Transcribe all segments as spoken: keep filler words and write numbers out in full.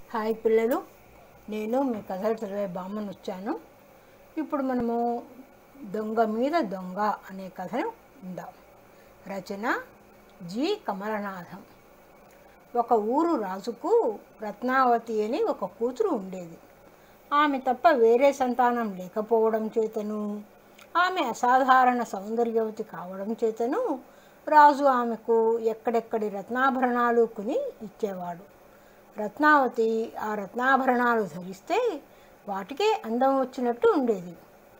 Hi పిల్లలు, నేను మీ కథలు చదివే బామ్మను వచ్చాను. ఇప్పుడు మనము దొంగ మీద దొంగ అనే కథను ఉందాం. రచన జి కమలనాథం. ఒక ఊరు రాజుకు రత్నావతి అని ఒక కూతురు ఉండేది. ఆమె తప్ప వేరే సంతానం లేకపోవడం చేతను, ఆమె అసాధారణ సౌందర్యవతి కావడం చేతను రాజు ఆమెకు ఎక్కడెక్కడి రత్నాభరణాలు కొని ఇచ్చేవాడు. రత్నావతి ఆ రత్నాభరణాలు ధరిస్తే వాటికే అందం వచ్చినట్టు ఉండేది.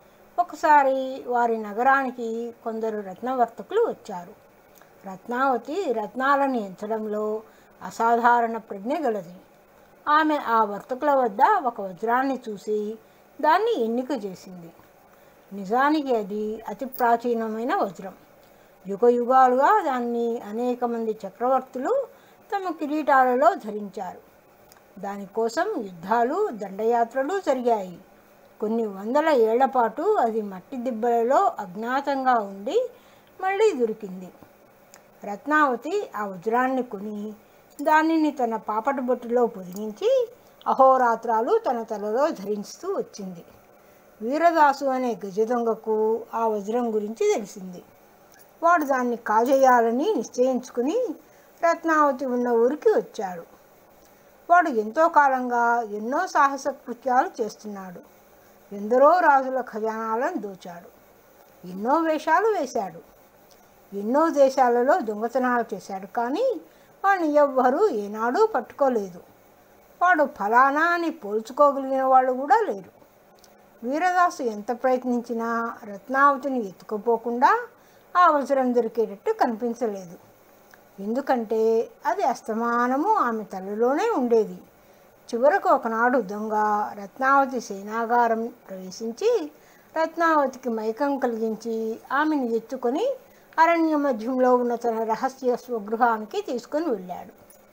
ఒకసారి వారి నగరానికి కొందరు రత్నవర్తకులు వచ్చారు. రత్నావతి రత్నాలను ఎంచడంలో అసాధారణ ప్రజ్ఞ గలది. ఆమె ఆ వర్తకుల వద్ద ఒక వజ్రాన్ని చూసి దాన్ని ఎన్నిక చేసింది. నిజానికి అది అతి ప్రాచీనమైన వజ్రం. యుగ యుగాలుగా దాన్ని అనేక మంది చక్రవర్తులు తమ కిరీటాలలో ధరించారు. దానికోసం యుద్ధాలు, దండయాత్రలు జరిగాయి. కొన్ని వందల ఏళ్ల పాటు అది మట్టి దిబ్బలలో అజ్ఞాతంగా ఉండి మళ్ళీ దొరికింది. రత్నావతి ఆ వజ్రాన్ని కొని దానిని తన పాపటి బొట్టులో పొదిగించి అహోరాత్రాలు తన తలలో ధరిస్తూ వచ్చింది. వీరదాసు అనే గజదొంగకు ఆ వజ్రం గురించి తెలిసింది. వాడు దాన్ని కాజేయాలని నిశ్చయించుకుని రత్నావతి ఉన్న ఊరికి వచ్చాడు. వాడు ఎంతో కాలంగా ఎన్నో సాహస కృత్యాలు చేస్తున్నాడు. ఎందరో రాజుల ఖజానాలను దోచాడు. ఎన్నో వేషాలు వేశాడు. ఎన్నో దేశాలలో దొంగతనాలు చేశాడు. కానీ వాడిని ఎవ్వరూ ఏనాడూ పట్టుకోలేదు. వాడు ఫలానా అని పోల్చుకోగలిగిన వాళ్ళు కూడా లేరు. వీరదాసు ఎంత ప్రయత్నించినా రత్నావతిని ఎత్తుకుపోకుండా ఆ వజ్రం దొరికేటట్టు కనిపించలేదు. ఎందుకంటే అది అస్తమానము ఆమె తల్లిలోనే ఉండేది. చివరకు ఒకనాడు దొంగ రత్నావతి సేనాగారం ప్రవేశించి రత్నావతికి మైకం కలిగించి ఆమెను ఎత్తుకొని అరణ్య మధ్యంలో ఉన్న తన రహస్య స్వగృహానికి తీసుకొని వెళ్ళాడు.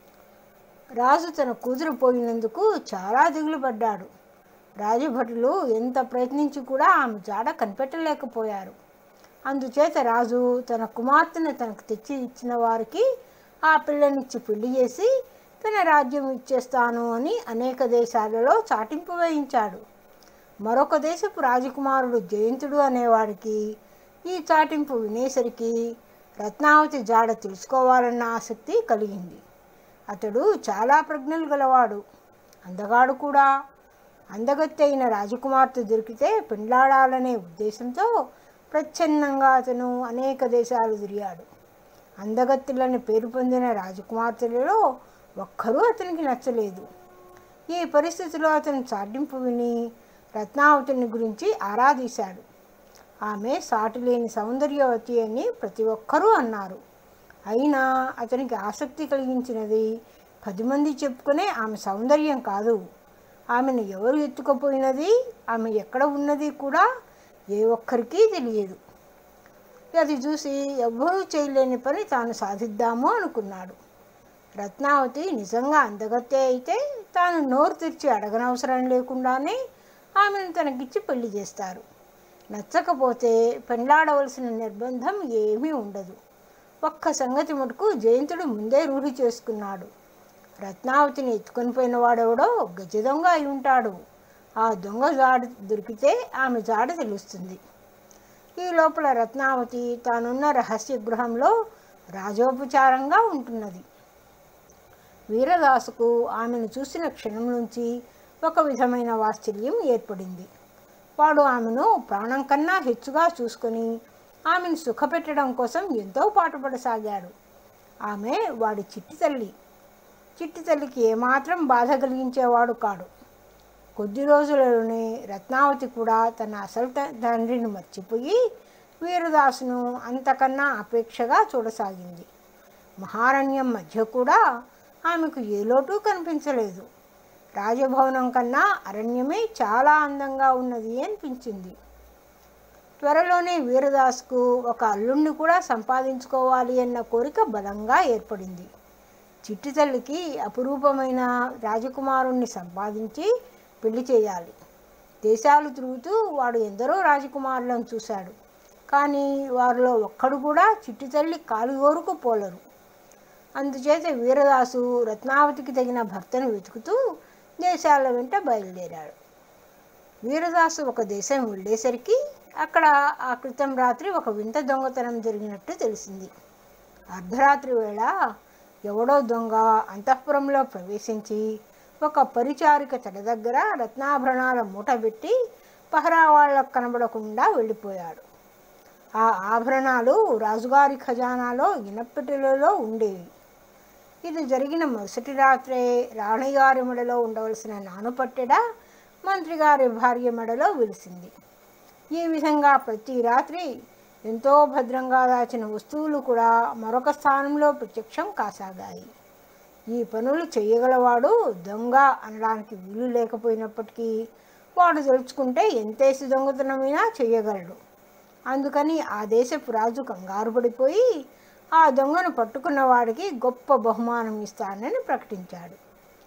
రాజు తన కూతురు పోయినందుకు చాలా దిగులు పడ్డాడు. రాజభటులు ఎంత ప్రయత్నించి కూడా ఆమె జాడ కనిపెట్టలేకపోయారు. అందుచేత రాజు తన కుమార్తెను తనకు తెచ్చి ఇచ్చిన వారికి ఆ పిల్లనిచ్చి పెళ్లి చేసి తన రాజ్యం ఇచ్చేస్తాను అని అనేక దేశాలలో చాటింపు వేయించాడు. మరొక దేశపు రాజకుమారుడు జయంతుడు అనేవాడికి ఈ చాటింపు వినేసరికి రత్నావతి జాడ తెలుసుకోవాలన్న ఆసక్తి కలిగింది. అతడు చాలా ప్రజ్ఞలు గలవాడు, అందగాడు కూడా. అందగత్తె అయిన రాజకుమార్తె దొరికితే పెండ్లాడాలనే ఉద్దేశంతో ప్రచ్ఛన్నంగా అతను అనేక దేశాలు తిరిగాడు. అందగత్తెలని పేరు పొందిన రాజకుమార్తెలలో ఒక్కరూ అతనికి నచ్చలేదు. ఈ పరిస్థితిలో అతను చాటింపు విని రత్నావతిని గురించి ఆరాధీశాడు. ఆమె సాటిలేని సౌందర్యవతి అని ప్రతి ఒక్కరూ అన్నారు. అయినా అతనికి ఆసక్తి కలిగించినది పది మంది చెప్పుకునే ఆమె సౌందర్యం కాదు. ఆమెను ఎవరు ఎత్తుకుపోయినది, ఆమె ఎక్కడ ఉన్నది కూడా ఏ ఒక్కరికి తెలియదు. అది చూసి ఎవ్వరూ చేయలేని పని తాను సాధిద్దాము అనుకున్నాడు. రత్నావతి నిజంగా అందగత్తే అయితే తాను నోరు తెరిచి అడగనవసరం లేకుండానే ఆమెను తనకిచ్చి పెళ్లి చేస్తారు. నచ్చకపోతే పెండ్లాడవలసిన నిర్బంధం ఏమీ ఉండదు. ఒక్క సంగతి మటుకు జయంతుడు ముందే రూఢి చేసుకున్నాడు. రత్నావతిని ఎత్తుకొని పోయిన వాడెవడో గజదొంగ అయి ఉంటాడు. ఆ దొంగ జాడ దొరికితే ఆమె జాడ తెలుస్తుంది. ఈ లోపల రత్నావతి తానున్న రహస్య గృహంలో రాజోపచారంగా ఉంటున్నది. వీరదాసుకు ఆమెను చూసిన క్షణం నుంచి ఒక విధమైన వాత్సల్యం ఏర్పడింది. వాడు ఆమెను ప్రాణం కన్నా హెచ్చుగా చూసుకొని ఆమెను సుఖపెట్టడం కోసం ఎంతో పాటుపడసాగాడు. ఆమె వాడి చిట్టి తల్లి. చిట్టి తల్లికి ఏమాత్రం బాధ కలిగించేవాడు కాడు. కొద్ది రోజులలోనే రత్నావతి కూడా తన అసలు తండ్రిని మర్చిపోయి వీరదాసును అంతకన్నా అపేక్షగా చూడసాగింది. మహారణ్యం మధ్య కూడా ఆమెకు ఏ లోటు కనిపించలేదు. రాజభవనం కన్నా అరణ్యమే చాలా అందంగా ఉన్నది అనిపించింది. త్వరలోనే వీరదాసుకు ఒక అల్లుణ్ణి కూడా సంపాదించుకోవాలి అన్న కోరిక బలంగా ఏర్పడింది. చిట్టి తల్లికి అపురూపమైన రాజకుమారుణ్ణి సంపాదించి పెళ్లి చేయాలి. దేశాలు తిరుగుతూ వాడు ఎందరో రాజకుమారులను చూశాడు. కానీ వారిలో ఒక్కడు కూడా చిట్టి తల్లి కాలుగోరుకు పోలరు. అందుచేత వీరదాసు రత్నావతికి తగిన భర్తను వెతుకుతూ దేశాల వెంట బయలుదేరాడు. వీరదాసు ఒక దేశం వెళ్ళేసరికి అక్కడ ఆ క్రితం రాత్రి ఒక వింత దొంగతనం జరిగినట్టు తెలిసింది. అర్ధరాత్రి వేళ ఎవడో దొంగ అంతఃపురంలో ప్రవేశించి ఒక పరిచారిక తల దగ్గర రత్నాభరణాల మూట పెట్టి పహరా వాళ్ళకు కనబడకుండా వెళ్ళిపోయాడు. ఆ ఆభరణాలు రాజుగారి ఖజానాలో ఇనప్పెట్టెలలో ఉండేవి. ఇది జరిగిన మరుసటి రాత్రే రాణిగారి మెడలో ఉండవలసిన నానుపట్టెడ మంత్రిగారి భార్య మెడలో వెలిసింది. ఈ విధంగా ప్రతి రాత్రి ఎంతో భద్రంగా దాచిన వస్తువులు కూడా మరొక స్థానంలో ప్రత్యక్షం కాసాగాయి. ఈ పనులు చేయగలవాడు దొంగ అనడానికి వీలు లేకపోయినప్పటికీ వాడు తెలుసుకుంటే ఎంతేసి దొంగతనమైనా చేయగలడు. అందుకని ఆ దేశపు రాజు కంగారు పడిపోయి ఆ దొంగను పట్టుకున్న వాడికి గొప్ప బహుమానం ఇస్తానని ప్రకటించాడు.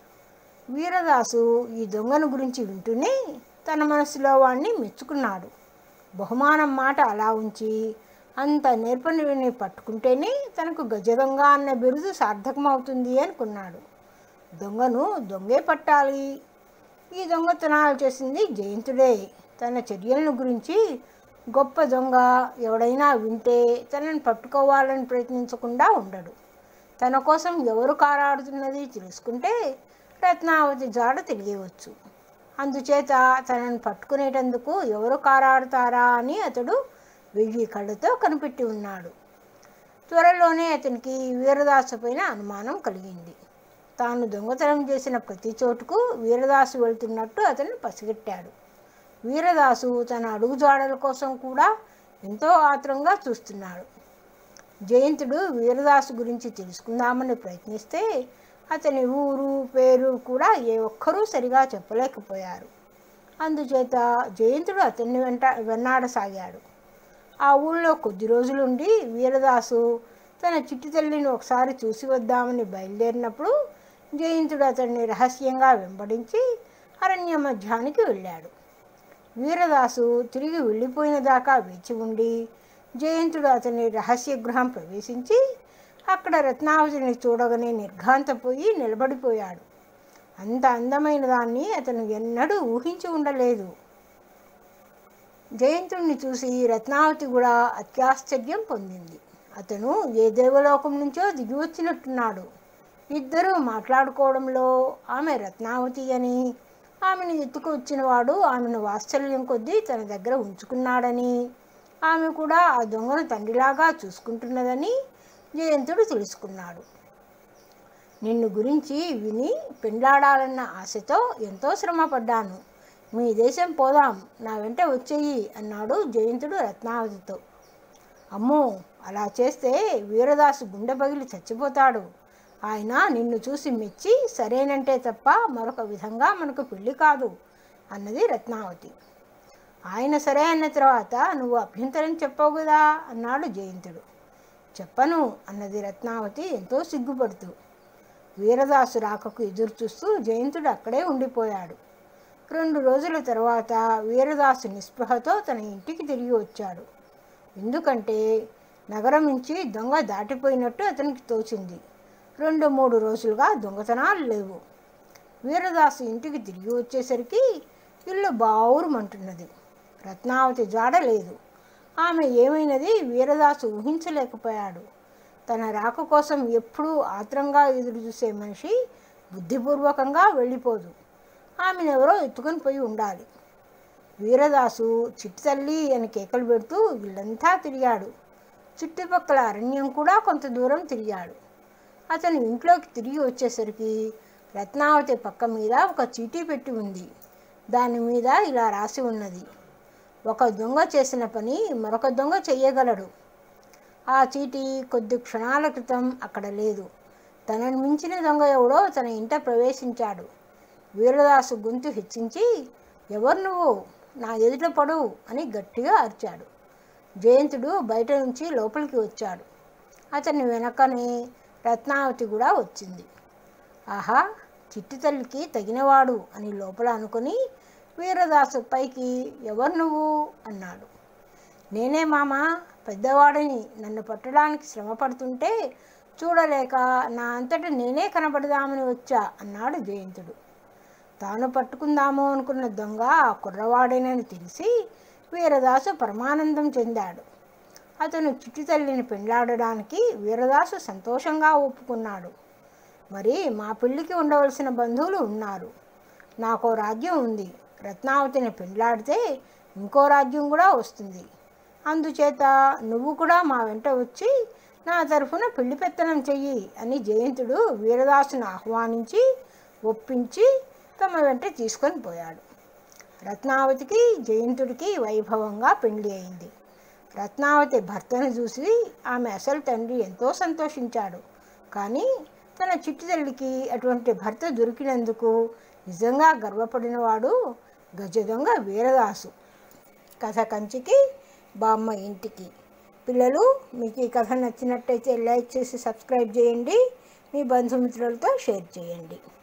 వీరదాసు ఈ దొంగను గురించి వింటూనే తన మనసులో వాడిని మెచ్చుకున్నాడు. బహుమానం మాట అలా ఉంచి అంత నేర్పనిని పట్టుకుంటేనే తనకు గజదొంగ అన్న బిరుదు సార్థకమవుతుంది అనుకున్నాడు. దొంగను దొంగే పట్టాలి. ఈ దొంగతనాలు చేసింది జయంతుడే. తన చర్యలను గురించి గొప్ప దొంగ ఎవడైనా వింటే తనని పట్టుకోవాలని ప్రయత్నించకుండా ఉండడు. తన కోసం ఎవరు కారాడుతున్నది తెలుసుకుంటే రత్నావతి జాడ తెలియవచ్చు. అందుచేత తనను పట్టుకునేటందుకు ఎవరు కారాడుతారా అని అతడు వెయ్యి కళ్ళతో కనిపెట్టి ఉన్నాడు. త్వరలోనే అతనికి వీరదాసు పైన అనుమానం కలిగింది. తాను దొంగతనం చేసిన ప్రతి చోటుకు వీరదాసు వెళ్తున్నట్టు అతను పసిగట్టాడు. వీరదాసు తన అడుగుజాడల కోసం కూడా ఎంతో ఆత్రంగా చూస్తున్నాడు. జయంతుడు వీరదాసు గురించి తెలుసుకుందామని ప్రయత్నిస్తే అతని ఊరు పేరు కూడా ఏ ఒక్కరూ సరిగా చెప్పలేకపోయారు. అందుచేత జయంతుడు అతన్ని వెంట వెన్నాడసాగాడు. ఆ ఊళ్ళో కొద్ది రోజులుండి వీరదాసు తన చిట్టి తల్లిని ఒకసారి చూసి వద్దామని బయలుదేరినప్పుడు జయంతుడు అతన్ని రహస్యంగా వెంబడించి అరణ్య మధ్యానికి వెళ్ళాడు. వీరదాసు తిరిగి వెళ్ళిపోయిన దాకా వేచి ఉండి జయంతుడు అతని రహస్య గృహం ప్రవేశించి అక్కడ రత్నావతిని చూడగానే నిర్ఘాంతపోయి నిలబడిపోయాడు. అంత అందమైన దాన్ని అతను ఎన్నడూ ఊహించి ఉండలేదు. జయంతుడిని చూసి రత్నావతి కూడా అత్యాశ్చర్యం పొందింది. అతను ఏ దేవలోకం నుంచో దిగి వచ్చినట్టున్నాడు. ఇద్దరూ మాట్లాడుకోవడంలో ఆమె రత్నావతి అని, ఆమెను ఎత్తుకు వచ్చినవాడు ఆమెను వాత్సల్యం కొద్దీ తన దగ్గర ఉంచుకున్నాడని, ఆమె కూడా ఆ దొంగను తండ్రిలాగా చూసుకుంటున్నదని జయంతుడు తెలుసుకున్నాడు. నిన్ను గురించి విని పెండ్లాడాలన్న ఆశతో ఎంతో శ్రమపడ్డాను. మీ దేశం పోదాం, నా వెంట వచ్చేయి అన్నాడు జయంతుడు రత్నావతితో. అమ్మో, అలా చేస్తే వీరదాసు గుండె పగిలి చచ్చిపోతాడు. ఆయన నిన్ను చూసి మెచ్చి సరేనంటే తప్ప మరొక విధంగా మనకు పెళ్ళి కాదు అన్నది రత్నావతి. ఆయన సరే అన్న తర్వాత నువ్వు అభ్యంతరం చెప్పవు కదా అన్నాడు జయంతుడు. చెప్పను అన్నది రత్నావతి ఎంతో సిగ్గుపడుతూ. వీరదాసు రాకకు ఎదురు చూస్తూ జయంతుడు అక్కడే ఉండిపోయాడు. రెండు రోజుల తర్వాత వీరదాసు నిస్పృహతో తన ఇంటికి తిరిగి వచ్చాడు. ఎందుకంటే నగరం నుంచి దొంగ దాటిపోయినట్టు అతనికి తోచింది. రెండు మూడు రోజులుగా దొంగతనాలు లేవు. వీరదాసు ఇంటికి తిరిగి వచ్చేసరికి ఇల్లు బావురుమంటున్నది. రత్నావతి జాడ లేదు. ఆమె ఏమైనది వీరదాసు ఊహించలేకపోయాడు. తన రాక కోసం ఎప్పుడూ ఆత్రంగా ఎదురు చూసే మనిషి బుద్ధిపూర్వకంగా వెళ్ళిపోదు. ఆమెనెవరో ఎత్తుకొని పోయి ఉండాలి. వీరదాసు చిట్టి తల్లి అని కేకలు పెడుతూ ఇల్లంతా తిరిగాడు. చుట్టుపక్కల అరణ్యం కూడా కొంత దూరం తిరిగాడు. అతను ఇంట్లోకి తిరిగి వచ్చేసరికి రత్నావతి పక్క మీద ఒక చీటీ పెట్టి ఉంది. దాని మీద ఇలా రాసి ఉన్నది: ఒక దొంగ చేసిన పని మరొక దొంగ చెయ్యగలడు. ఆ చీటీ కొద్ది క్షణాల క్రితం అక్కడ లేదు. తనను మించిన దొంగ ఎవడో తన ఇంట ప్రవేశించాడు. వీరదాసు గొంతు హెచ్చించి, ఎవరు నువ్వు, నా ఎదుట పడు అని గట్టిగా అరిచాడు. జయంతుడు బయట నుంచి లోపలికి వచ్చాడు. అతని వెనకనే రత్నావతి కూడా వచ్చింది. ఆహా, చిట్టి తల్లికి తగినవాడు అని లోపల అనుకుని వీరదాసు పైకి ఎవరు నువ్వు అన్నాడు. నేనే మామ, పెద్దవాడిని. నన్ను పట్టడానికి శ్రమ పడుతుంటే చూడలేక నా అంతటా నేనే కనబడదామని వచ్చా అన్నాడు జయంతుడు. తాను పట్టుకుందాము అనుకున్న దొంగ ఆ కుర్రవాడేనని తెలిసి వీరదాసు పరమానందం చెందాడు. అతను చిట్టి తల్లిని పెండ్లాడడానికి వీరదాసు సంతోషంగా ఒప్పుకున్నాడు. మరి మా పెళ్ళికి ఉండవలసిన బంధువులు ఉన్నారు. నాకో రాజ్యం ఉంది. రత్నావతిని పెండ్లాడితే ఇంకో రాజ్యం కూడా వస్తుంది. అందుచేత నువ్వు కూడా మా వెంట వచ్చి నా తరఫున పెళ్లి పెత్తనం చెయ్యి అని జయంతుడు వీరదాసును ఆహ్వానించి ఒప్పించి తమ వెంట తీసుకొని పోయాడు. రత్నావతికి జయంతుడికి వైభవంగా పెళ్లి అయింది. రత్నావతి భర్తను చూసి ఆమె అసలు తండ్రి ఎంతో సంతోషించాడు. కానీ తన చిట్టి తల్లికి అటువంటి భర్త దొరికినందుకు నిజంగా గర్వపడినవాడు గజదొంగ వీరదాసు. కథ కంచికి బామ్మ ఇంటికి. పిల్లలు, మీకు ఈ కథ నచ్చినట్టయితే లైక్ చేసి సబ్స్క్రైబ్ చేయండి. మీ బంధుమిత్రులతో షేర్ చేయండి.